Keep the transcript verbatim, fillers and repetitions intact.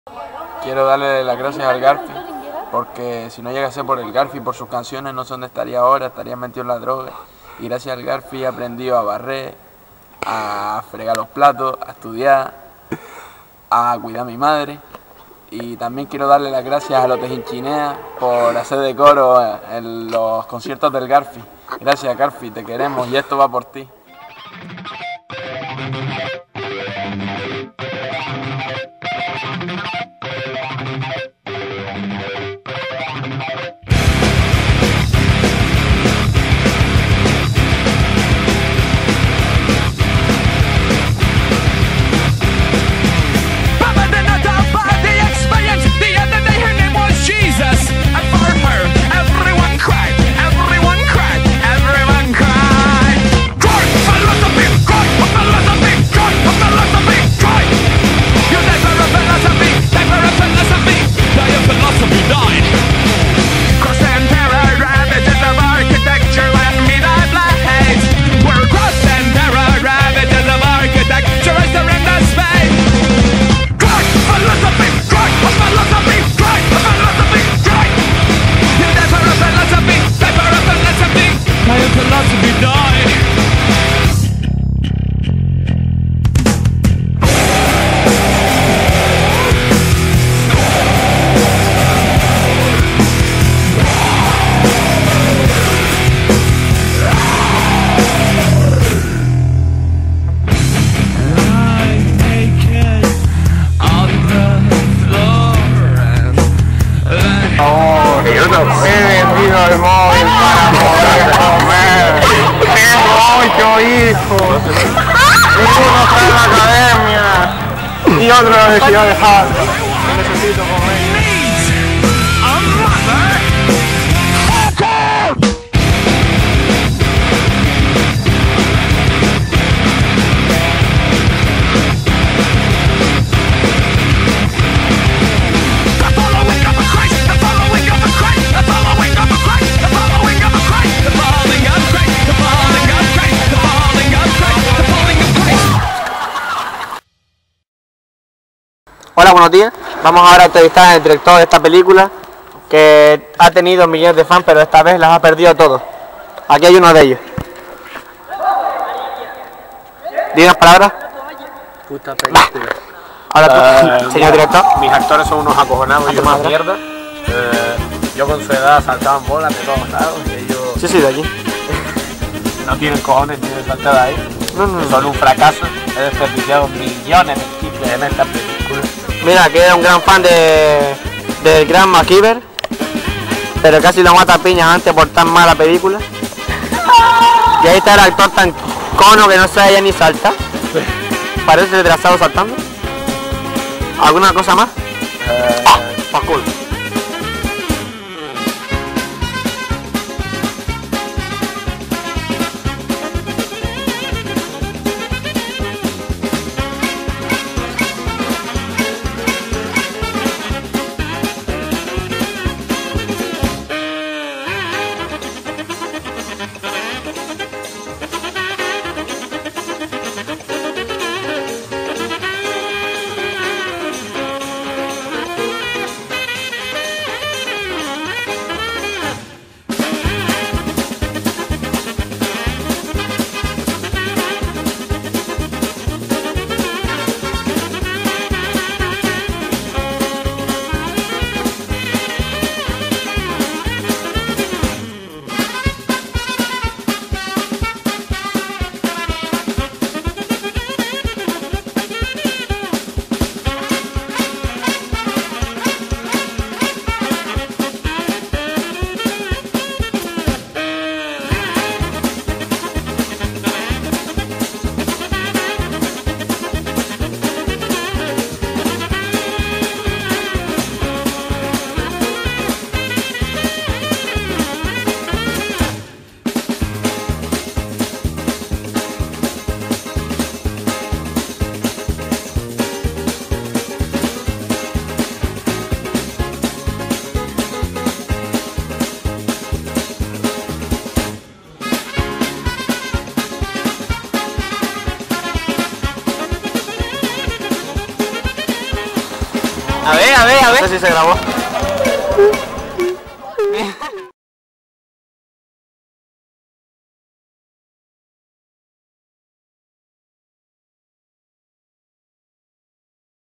Quiero darle las gracias al Garfi, porque si no llegase por el Garfi, por sus canciones, no sé dónde estaría ahora, estaría metido en la droga. Y gracias al Garfi he aprendido a barrer, a fregar los platos, a estudiar, a cuidar a mi madre. Y también quiero darle las gracias a los Tejinchineas por hacer de coro en los conciertos del Garfi. Gracias, Garfi, te queremos y esto va por ti. El móvil para poder comer. Tengo ocho hijos. Ninguno está en la academia. Y otro lo decidió dejar. Necesito comer. Hola, buenos días. Vamos ahora a entrevistar al director de esta película, que ha tenido millones de fans, pero esta vez las ha perdido todos. Aquí hay uno de ellos. ¿Diga unas palabras? Puta película. Ahora tú, uh, señor director. Mis actores son unos acojonados y una mierda. Uh, yo con su edad saltaban bolas de todos lados y ellos... Sí, sí, de allí. No tienen cojones ni de saltar de ahí. No, no, no. Son un fracaso. He desperdiciado millones de chicles en esta película. Mira, que era un gran fan de del gran MacGyver, pero casi lo mata a piñas antes por tan mala película. Y ahí está el actor tan cono que no sabe ya ni saltar. Parece retrasado saltando. ¿Alguna cosa más? Uh, ¡Ah! ¡Pa' culo! ver, a ver, a ver. No sé si se grabó.